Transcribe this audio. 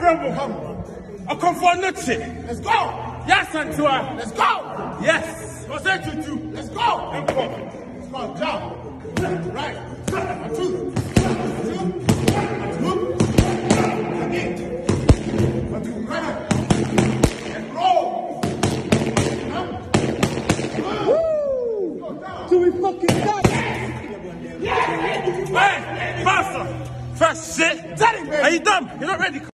I come for nothing. Let's go. Yes, Antoine. Let's go. Yes. What's that you do? Let's go. Let's go. Jump. Right. 1, 2. 1, 2. Again. 1, 2. Right. And roll. Till we fucking die. Hey, master. First shit. Are you dumb? You're not ready.